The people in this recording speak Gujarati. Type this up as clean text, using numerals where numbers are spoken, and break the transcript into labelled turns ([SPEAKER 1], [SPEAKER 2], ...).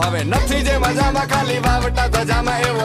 [SPEAKER 1] હવે નથી જે મજામાં ખાલી વાવટા ધજામાં એવો